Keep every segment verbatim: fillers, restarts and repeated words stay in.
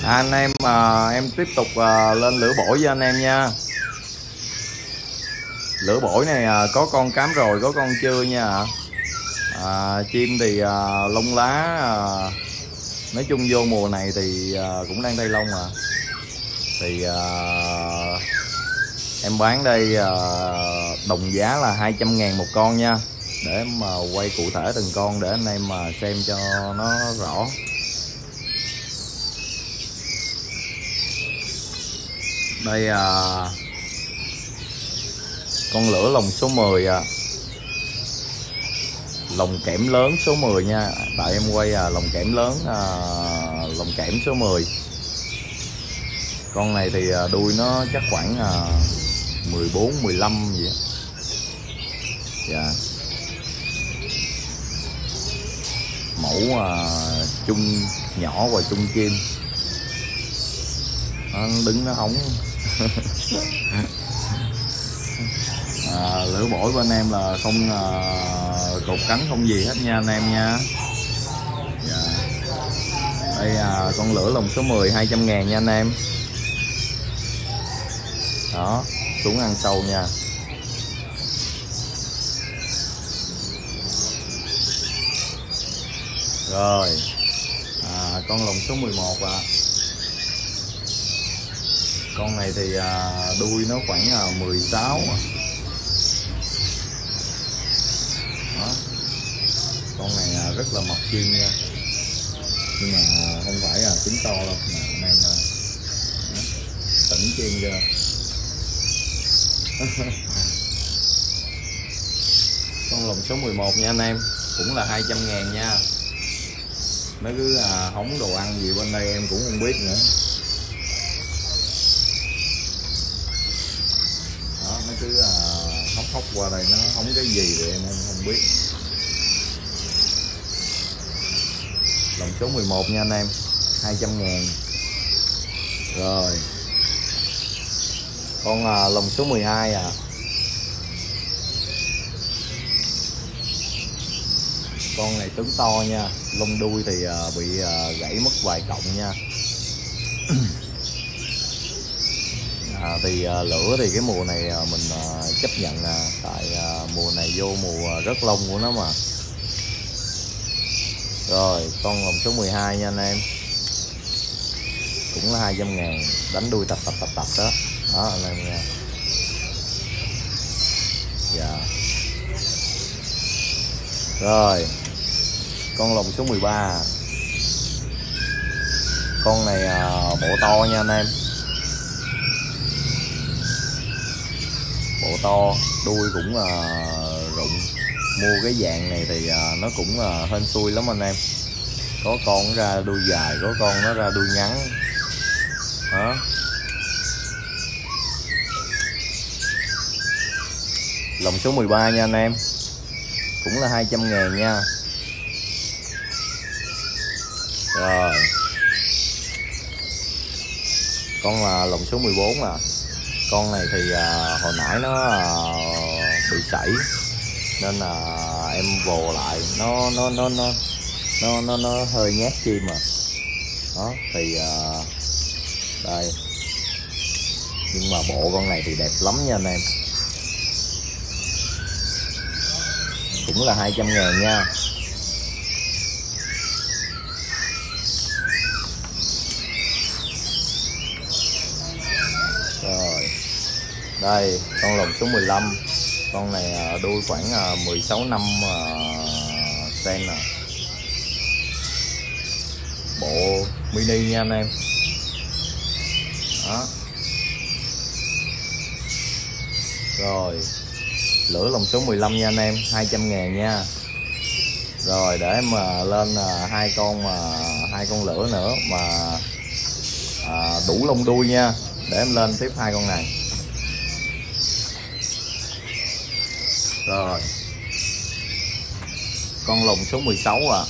À, anh em à, em tiếp tục à, lên lửa bổi với anh em nha. Lửa bổi này à, có con cám rồi, có con chưa nha. À, chim thì à, lông lá à, nói chung vô mùa này thì à, cũng đang tay lông à. Thì à, em bán đây à, đồng giá là hai trăm ngàn một con nha. Để em mà quay cụ thể từng con để anh em mà xem cho nó rõ. Đây à, con lửa lồng số mười à, lồng kẽm lớn số mười nha. Tại em quay à, lồng kẽm lớn à, lồng kẽm số mười. Con này thì à, đuôi nó chắc khoảng à, mười bốn mười lăm gì á. Dạ. Mẫu à, chung nhỏ và chung chim. Nó đứng nó hóng. À, lửa bổi bên em là không à, cột cánh không gì hết nha anh em nha. Dạ. Đây à, con lửa lồng số mười hai trăm ngàn nha anh em. Đó, xuống ăn sâu nha. Rồi à, con lồng số mười một à. Con này thì à, đuôi nó khoảng à, mười sáu à. Đó. Con này à, rất là mập chim nha. Nhưng mà không phải là trứng to đâu mà anh em à, tỉnh chim chưa. Con lồng số mười một nha anh em, cũng là hai trăm ngàn nha. Mấy cứ à, hóng đồ ăn gì bên đây em cũng không biết nữa. Đó, mấy cứ à, hóc hóc qua đây nó hóng cái gì thì em không biết. Lồng số mười một nha anh em, hai trăm ngàn. Rồi con à, lồng số mười hai à. Con này trứng to nha, lông đuôi thì à, bị à, gãy mất vài cọng nha. À, thì à, lửa thì cái mùa này à, mình à, chấp nhận à, tại à, mùa này vô mùa rất lông của nó mà. Rồi con lồng số mười hai nha anh em, cũng là hai trăm ngàn, đánh đuôi tập tập tập tập đó. Đó anh em nha. Dạ. Rồi con lồng số mười ba. Con này à, bộ to nha anh em, bộ to, đuôi cũng à, rụng. Mua cái dạng này thì à, nó cũng à, hên xui lắm anh em. Có con nó ra đuôi dài, có con nó ra đuôi ngắn. Đó. Lồng số mười ba nha anh em, cũng là hai trăm ngàn nha. Rồi con là lồng số mười bốn à. Con này thì à, hồi nãy nó à, bị sảy nên là em vồ lại, nó nó nó nó nó nó, nó hơi nhát chim mà. Đó thì à, đây, nhưng mà bộ con này thì đẹp lắm nha anh em, cũng là hai trăm ngàn nha. Rồi đây con lồng số mười lăm. Con này đuôi khoảng mười sáu năm cm nè, bộ mini nha anh em. Đó. Rồi lửa lồng số mười lăm nha anh em, hai trăm ngàn nha. Rồi để em mà lên hai con mà hai con lửa nữa mà à, đủ lông đuôi nha, để em lên tiếp hai con này. Rồi con lồng số mười sáu à.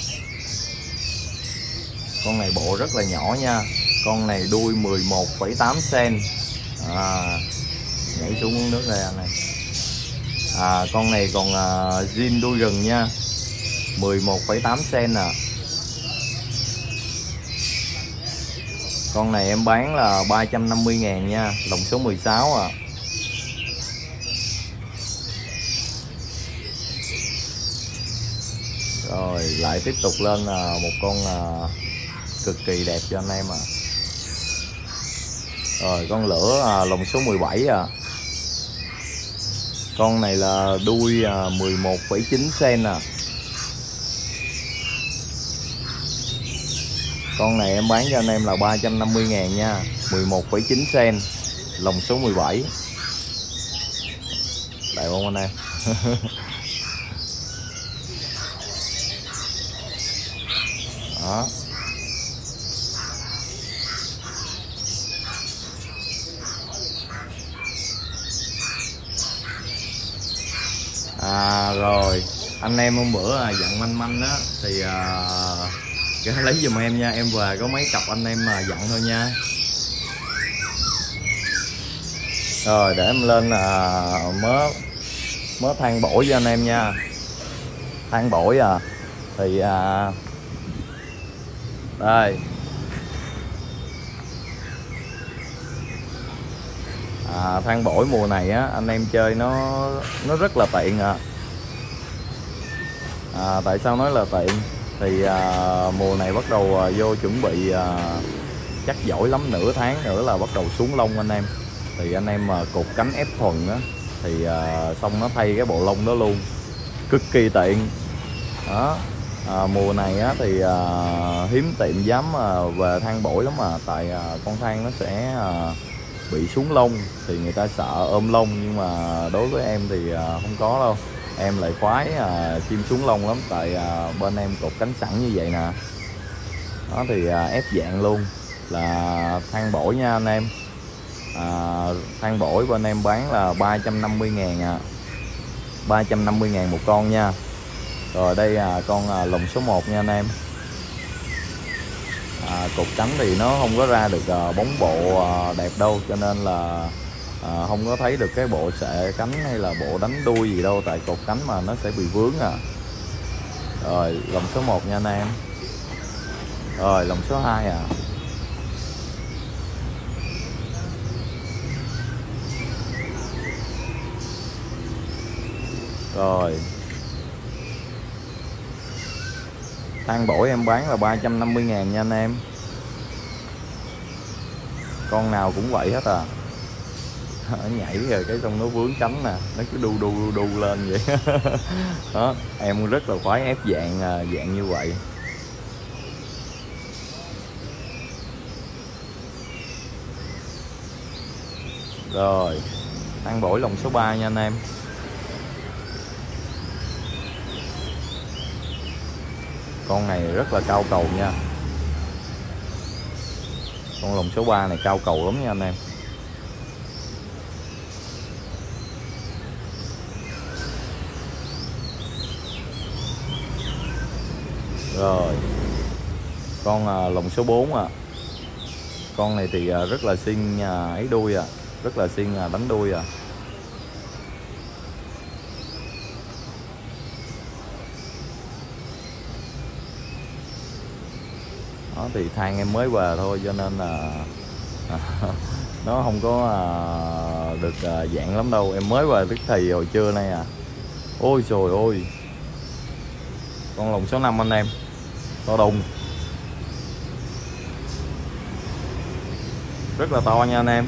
Con này bộ rất là nhỏ nha. Con này đuôi mười một phẩy tám cm à, nhảy xuống nước đây anh này. À, con này còn à, zin đuôi rừng nha, mười một phẩy tám cm nè. Con này em bán là ba trăm năm mươi ngàn nha, lồng số mười sáu à. Rồi lại tiếp tục lên là một con à, cực kỳ đẹp cho anh em à. Rồi con lửa à, lồng số mười bảy à. Con này là đuôi à, mười một phẩy chín xen à. Con này em bán cho anh em là ba trăm năm mươi ngàn nha, mười một phẩy chín xen, lồng số mười bảy. Đẹp không anh em? Đó. À rồi, anh em hôm bữa à, dặn manh manh á thì à, cái lấy giùm em nha, em về có mấy cặp anh em mà dặn thôi nha. Rồi để em lên là mớ mớ than bổi cho anh em nha. Than bổi à thì à, đây à, than bổi mùa này á anh em chơi nó nó rất là tiện à. À, tại sao nói là tiện thì à, mùa này bắt đầu à, vô chuẩn bị à, chắc giỏi lắm nửa tháng nữa là bắt đầu xuống lông anh em. Thì anh em mà cột cánh ép thuần á thì à, xong nó thay cái bộ lông đó luôn, cực kỳ tiện đó. À, mùa này á thì à, hiếm tiệm dám à, về than bổi lắm mà, tại à, con than nó sẽ à, bị xuống lông thì người ta sợ ôm lông, nhưng mà đối với em thì à, không có đâu, em lại khoái à, chim xuống lông lắm, tại à, bên em cột cánh sẵn như vậy nè. Đó thì à, ép dạng luôn là than bổi nha anh em. À, than bổi bên em bán là ba trăm năm mươi ngàn à, ba trăm năm mươi ngàn một con nha. Rồi đây là con à, lồng số một nha anh em. À, cột cánh thì nó không có ra được à, bóng bộ à, đẹp đâu, cho nên là à, không có thấy được cái bộ sệ cánh hay là bộ đánh đuôi gì đâu, tại cột cánh mà nó sẽ bị vướng à. Rồi lồng số một nha anh em. Rồi lồng số hai à. Rồi than bổi em bán là ba trăm năm mươi ngàn nha anh em. Con nào cũng vậy hết à. Nó nhảy rồi cái xong nó vướng cánh nè, nó cứ đu đu đu, đu lên vậy. Đó em rất là khoái ép dạng dạng như vậy. Rồi than bổi lồng số ba nha anh em. Con này rất là cao cầu nha, con lồng số ba này cao cầu lắm nha anh em. Rồi con à, lồng số bốn à. Con này thì à, rất là xinh à, ấy đuôi à, rất là xinh à, đánh đuôi à. Đó thì than em mới về thôi cho nên là à, nó không có à, được à, dạng lắm đâu, em mới về tức thì hồi trưa nay à. Ôi trời ơi, con lồng số năm anh em, to đùng, rất là to nha anh em.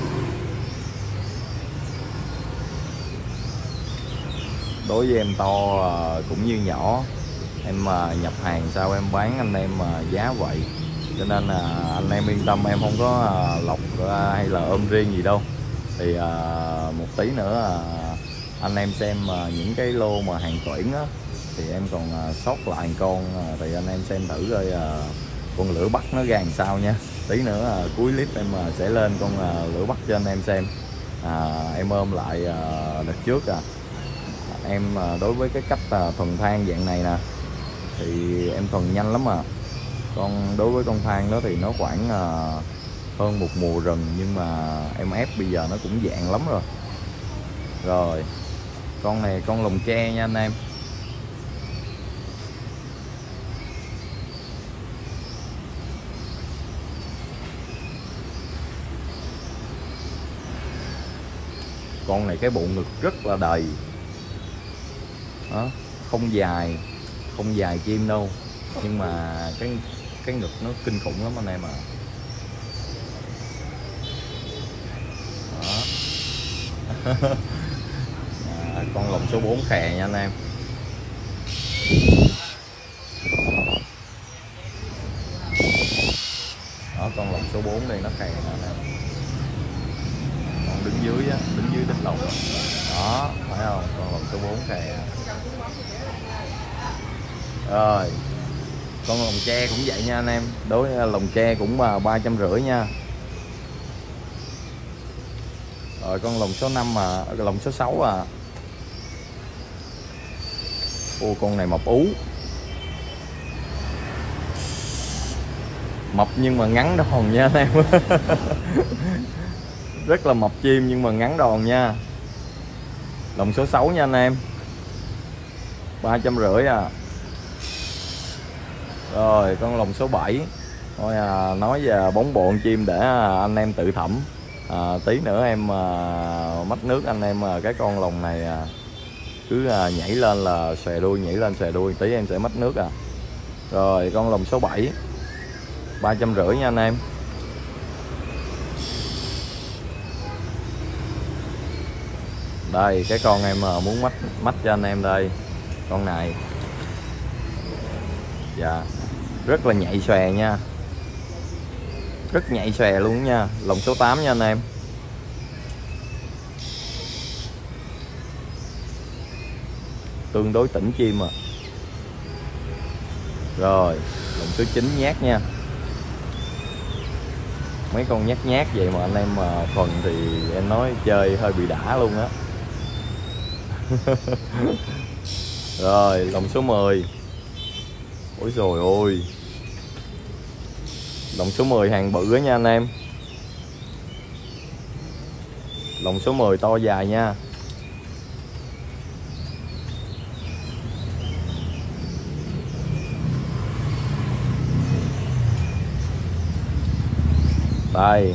Đối với em to à, cũng như nhỏ, em mà nhập hàng sao em bán anh em mà giá vậy, cho nên là anh em yên tâm, em không có à, lọc à, hay là ôm riêng gì đâu. Thì à, một tí nữa à, anh em xem à, những cái lô mà hàng tuyển á thì em còn à, sót lại con à, thì anh em xem thử coi à, con lửa bắt nó ra làm sao nha. Tí nữa à, cuối clip em à, sẽ lên con à, lửa bắt cho anh em xem. À, em ôm lại à, đợt trước à, em à, đối với cái cách à, thuần than dạng này nè thì em thuần nhanh lắm à. Con đối với con than đó thì nó khoảng uh, hơn một mùa rừng, nhưng mà em ép bây giờ nó cũng dạng lắm rồi. Rồi con này con lồng tre nha anh em. Con này cái bộ ngực rất là đầy đó, không dài không dài chim đâu, nhưng mà cái cái ngực nó kinh khủng lắm anh em ạ. À. À, con lồng số bốn khè nha anh em. Đó, con lồng số bốn đây nó khè nè anh em. Con đứng dưới á, đứng dưới đít lồng đó, phải không? Con lồng số bốn khè. Rồi con lồng tre cũng vậy nha anh em, đối lồng tre cũng là ba trăm rưỡi nha. Rồi con lồng số năm mà lồng số sáu à. Ô con này mập ú, mập nhưng mà ngắn đòn nha anh em. Rất là mập chim nhưng mà ngắn đòn nha. Lồng số sáu nha anh em, ba trăm rưỡi à. Rồi con lồng số bảy. Thôi à, nói về bóng bộn chim để anh em tự thẩm. À, tí nữa em à, mách nước anh em à, cái con lồng này à, cứ à, nhảy lên là xòe đuôi, nhảy lên xòe đuôi, tí em sẽ mách nước à. Rồi con lồng số bảy ba trăm rưỡi nha anh em. Đây cái con em à, muốn mách mách cho anh em đây, con này dạ rất là nhạy xòe nha, rất nhạy xòe luôn nha. Lồng số tám nha anh em. Tương đối tỉnh chim à. Rồi lồng số chín nhát nha. Mấy con nhát nhát vậy mà anh em mà thuần thì em nói chơi hơi bị đã luôn á. Rồi lồng số mười. Ôi rồi ôi, lồng số mười hàng bự á nha anh em. Lồng số mười to dài nha. Đây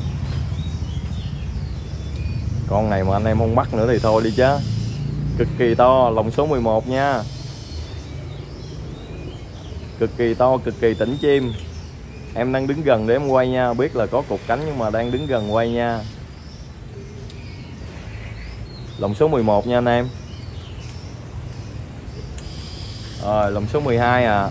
con này mà anh em không bắt nữa thì thôi đi chứ. Cực kỳ to, lồng số mười một nha. Cực kỳ to, cực kỳ tỉnh chim. Em đang đứng gần để em quay nha, biết là có cục cánh nhưng mà đang đứng gần quay nha. Lồng số mười một nha anh em. Rồi lồng số mười hai à.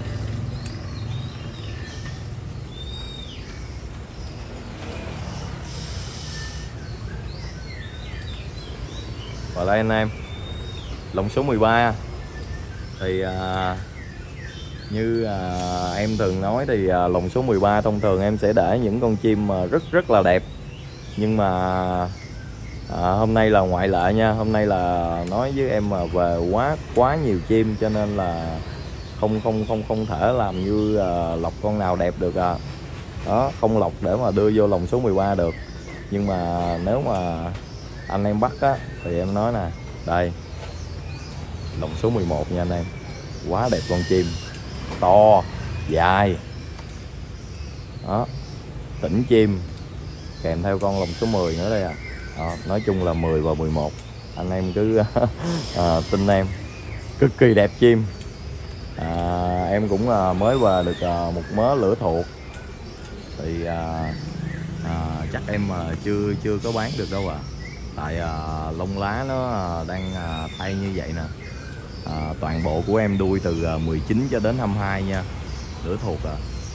Và đây anh em, lồng số mười ba thì à, như à, em thường nói thì à, lồng số mười ba thông thường em sẽ để những con chim mà rất rất là đẹp, nhưng mà à, hôm nay là ngoại lệ nha. Hôm nay là nói với em mà về quá quá nhiều chim cho nên là không không không không thể làm như à, lọc con nào đẹp được à. Đó, không lọc để mà đưa vô lồng số mười ba được. Nhưng mà nếu mà anh em bắt á thì em nói nè, đây lồng số mười một nha anh em. Quá đẹp con chim, to dài đó, tỉnh chim, kèm theo con lồng số mười nữa đây à. Đó, nói chung là mười và mười một anh em cứ à, tin em, cực kỳ đẹp chim. À, em cũng à, mới về được à, một mớ lửa thuộc thì à, à, chắc em à, chưa chưa có bán được đâu à. Tại à, lông lá nó à, đang à, thay như vậy nè. À, toàn bộ của em đuôi từ à, mười chín cho đến hai mươi hai nha, lửa thuộc à.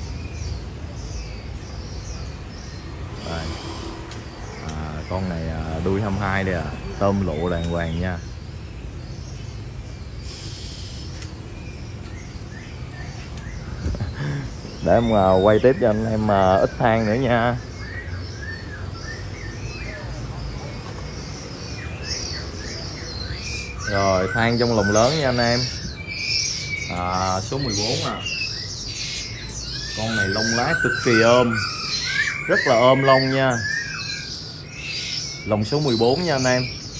Đây. À, con này à, đuôi hai mươi hai đây à, tôm lộ đàng hoàng nha. Để em à, quay tiếp cho anh em à, ít than nữa nha. Rồi than trong lồng lớn nha anh em. À, số mười bốn à. Con này lông lá cực kỳ ôm, rất là ôm lông nha. Lồng số mười bốn nha anh em.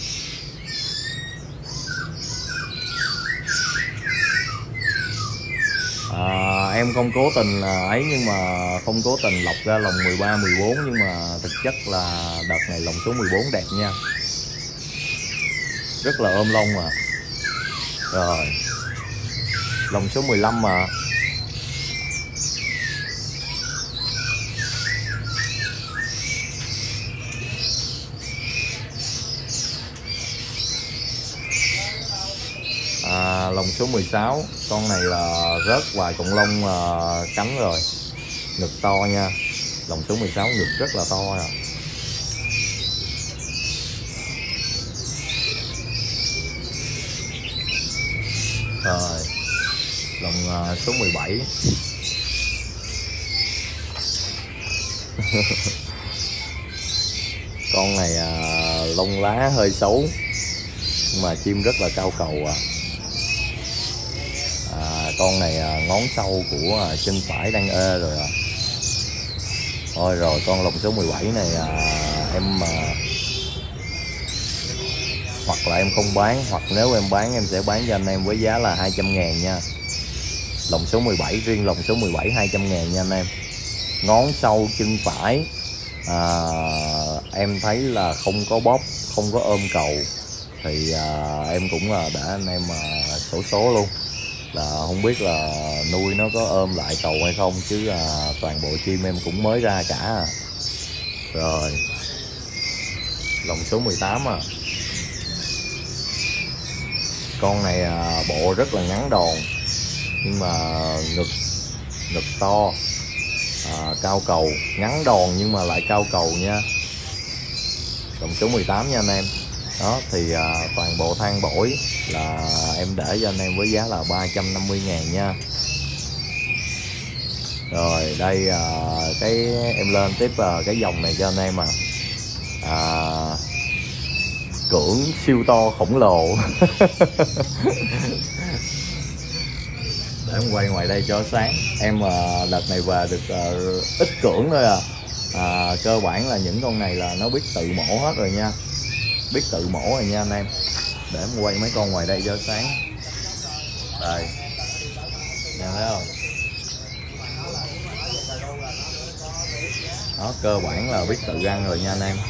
À, em không cố tình là ấy, nhưng mà không cố tình lọc ra lồng mười ba, mười bốn, nhưng mà thực chất là đợt này lồng số mười bốn đẹp nha. rất là ôm lông mà. Rồi lồng số mười lăm mà. À, lồng số mười sáu, con này là rớt vài cọng lông uh, cánh rồi, ngực to nha. Lồng số mười sáu ngực rất là to à. Rồi lồng uh, số mười bảy. Con này uh, lông lá hơi xấu nhưng mà chim rất là cao cầu à. À, con này à, ngón sâu của à, chân phải đang ê rồi à. Thôi rồi con lồng số mười bảy này à, em à, hoặc là em không bán, hoặc nếu em bán em sẽ bán cho anh em với giá là hai trăm ngàn nha. Lồng số mười bảy, riêng lồng số mười bảy hai trăm ngàn nha anh em. Ngón sâu chân phải à, em thấy là không có bóp, không có ôm cầu thì à, em cũng là để anh em à, sổ số luôn, là không biết là nuôi nó có ôm lại cầu hay không, chứ à, toàn bộ chim em cũng mới ra cả à. Rồi lồng số mười tám à. Con này à, bộ rất là ngắn đòn nhưng mà ngực ngực to, à, cao cầu, ngắn đòn nhưng mà lại cao cầu nha. Lồng số mười tám nha anh em. Đó thì à, toàn bộ than bổi là em để cho anh em với giá là ba trăm năm mươi ngàn nha. Rồi đây à, cái em lên tiếp à, cái dòng này cho anh em à, à cưỡng siêu to khổng lồ. Để em quay ngoài đây cho sáng. Em à, đợt này về được à, ít cưỡng thôi à. à cơ bản là những con này là nó biết tự mổ hết rồi nha, biết tự mổ rồi nha anh em. Để em quay mấy con ngoài đây cho sáng. Đây nha, thấy không? Đó, cơ bản là biết tự ăn rồi nha anh em.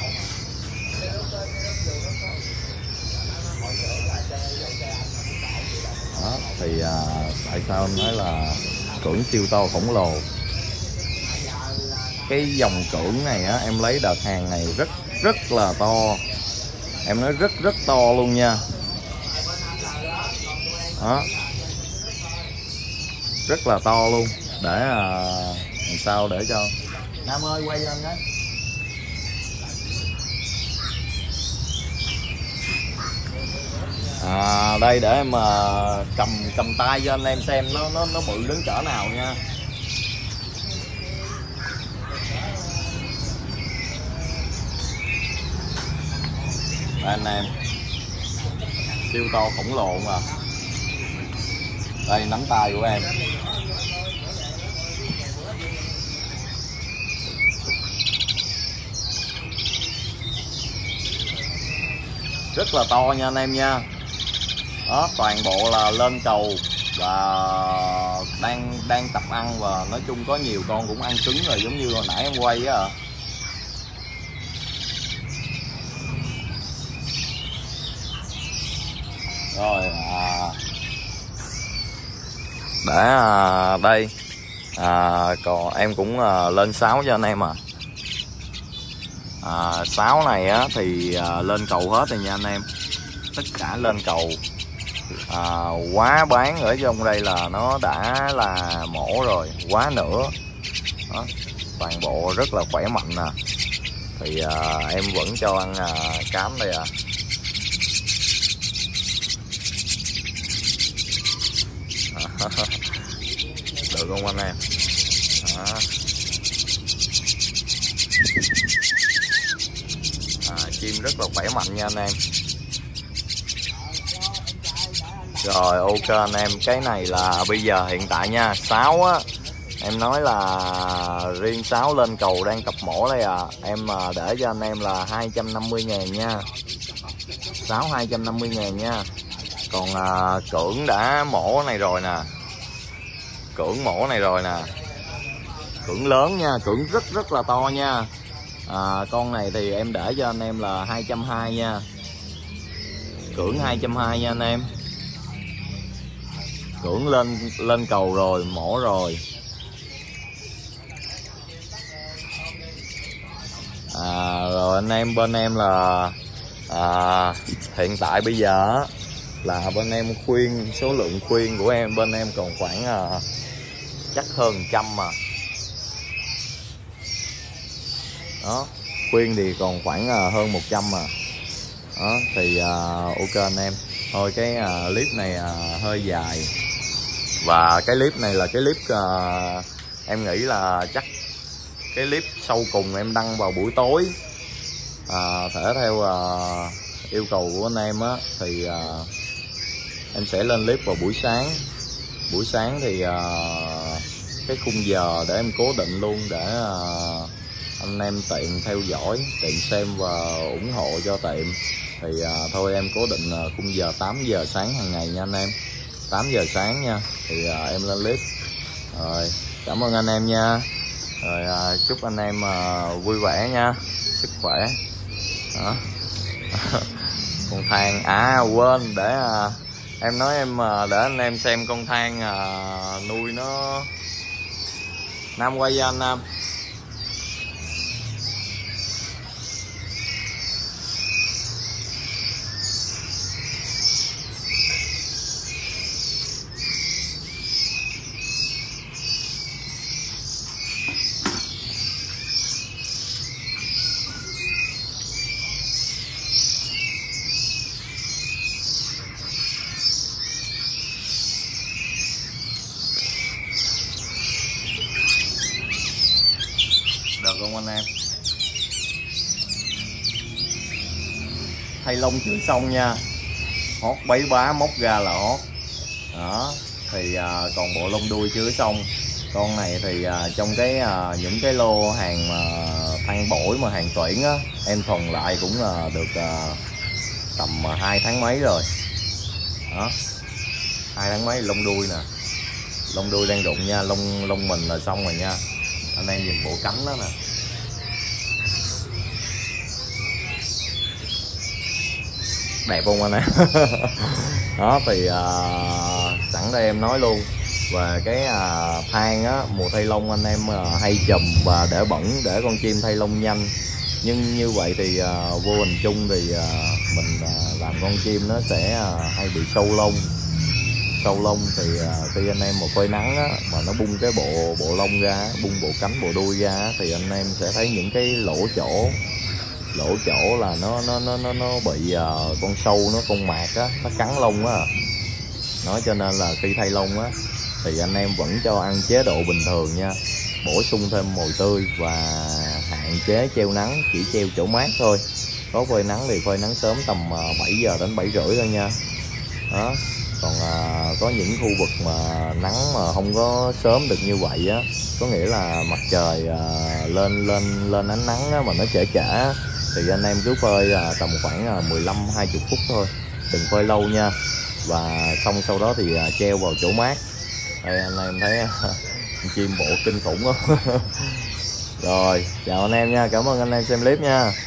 Đó thì à, tại sao em nói là cưỡng siêu to khổng lồ? Cái dòng cưỡng này á, em lấy đợt hàng này rất rất là to, em nói rất rất to luôn nha. Đó, rất là to luôn. Để à, làm sao để cho Nam ơi quay lên đấy. À, đây để em à, cầm cầm tay cho anh em xem nó nó nó bự đến cỡ nào nha. Đây anh em, siêu to khổng lồ mà. Đây nắm tay của em. Rất là to nha anh em nha. Đó, toàn bộ là lên cầu và đang đang tập ăn, và nói chung có nhiều con cũng ăn cứng rồi, giống như hồi nãy em quay á. Rồi à, để à, đây à, còn em cũng à, lên sáo cho anh em à. À, sáo này á thì à, lên cầu hết rồi nha anh em, tất cả lên cầu. À, quá bán ở trong đây là nó đã là mổ rồi, quá nữa. Đó, toàn bộ rất là khỏe mạnh nè. Thì à, em vẫn cho ăn à, cám đây à. Được không anh em? Đó. À, chim rất là khỏe mạnh nha anh em. Rồi ok anh em, cái này là bây giờ hiện tại nha, sáo á, em nói là riêng sáo lên cầu đang tập mổ đây à, em để cho anh em là hai trăm năm mươi ngàn nha. Sáo hai trăm năm mươi ngàn nha. Còn à, cưỡng đã mổ này rồi nè, cưỡng mổ này rồi nè, cưỡng lớn nha, cưỡng rất rất là to nha. À, con này thì em để cho anh em là hai trăm hai mươi nha. Cưỡng hai trăm hai mươi nha anh em. Cưỡng lên lên cầu rồi, mổ rồi. À, rồi anh em, bên em là à, hiện tại bây giờ là bên em khuyên, số lượng khuyên của em bên em còn khoảng à, chắc hơn trăm mà. Đó, khuyên thì còn khoảng à, hơn một trăm mà. Đó thì à, ok anh em. Thôi cái à, clip này à, hơi dài. Và cái clip này là cái clip à, em nghĩ là chắc cái clip sau cùng em đăng vào buổi tối. À, thể theo à, yêu cầu của anh em á thì à, em sẽ lên clip vào buổi sáng. Buổi sáng thì à, cái khung giờ để em cố định luôn để à, anh em tiện theo dõi, tiện xem và ủng hộ cho tiệm. Thì à, thôi em cố định à, khung giờ tám giờ sáng hàng ngày nha anh em. Tám giờ sáng nha. Thì à, em lên clip. Rồi, cảm ơn anh em nha. Rồi à, chúc anh em à, vui vẻ nha, sức khỏe. Đó. Con than à quên để à, em nói em à, để anh em xem con than à, nuôi nó. Nam quay cho anh Nam. Được không anh em? Thay lông chưa xong nha. Hót bấy bá móc ra là hót. Đó. Thì à, còn bộ lông đuôi chưa xong. Con này thì à, trong cái à, những cái lô hàng mà than bổi mà hàng tuyển á, em thuần lại cũng là được à, tầm hai tháng mấy rồi. Đó. Hai tháng mấy lông đuôi nè. Lông đuôi đang rụng nha, lông lông mình là xong rồi nha. Anh em nhìn bộ cánh đó nè. Đẹp không anh em? Đó thì à, sẵn đây em nói luôn. Và cái à, than á, mùa thay lông anh em à, hay chùm và để bẩn để con chim thay lông nhanh. Nhưng như vậy thì à, vô hình chung thì à, mình à, làm con chim nó sẽ à, hay bị sâu lông. Sâu lông thì à, khi anh em mà phơi nắng á, mà nó bung cái bộ bộ lông ra, bung bộ cánh bộ đuôi ra thì anh em sẽ thấy những cái lỗ chỗ. Lỗ chỗ là nó nó nó nó nó bị uh, con sâu nó con mạc á, nó cắn lông á. Nói cho nên là khi thay lông á thì anh em vẫn cho ăn chế độ bình thường nha. Bổ sung thêm mồi tươi và hạn chế treo nắng, chỉ treo chỗ mát thôi. Có phơi nắng thì phơi nắng sớm tầm bảy giờ đến bảy rưỡi thôi nha. Đó. Còn à, có những khu vực mà nắng mà không có sớm được như vậy á, có nghĩa là mặt trời à, lên lên lên ánh nắng á, mà nó trễ trễ thì anh em cứ phơi à, tầm khoảng à, mười lăm hai mươi phút thôi, đừng phơi lâu nha. Và xong sau đó thì à, treo vào chỗ mát. Đây anh em thấy chim bộ kinh khủng không? Rồi chào anh em nha, cảm ơn anh em xem clip nha.